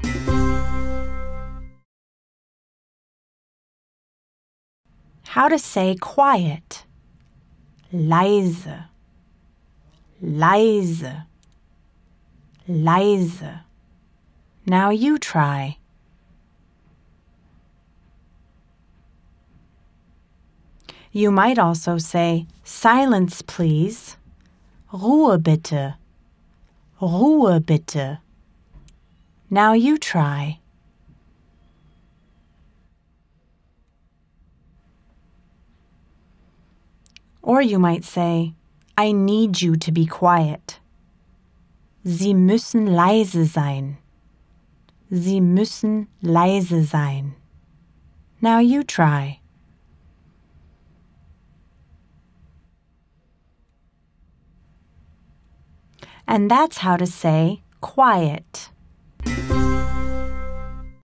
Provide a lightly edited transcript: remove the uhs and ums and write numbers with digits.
How to say quiet. Leise, leise, leise. Now you try. You might also say, silence please. Ruhe bitte, Ruhe bitte. Now you try. Or you might say, I need you to be quiet. Sie müssen leise sein. Sie müssen leise sein. Now you try. And that's how to say quiet.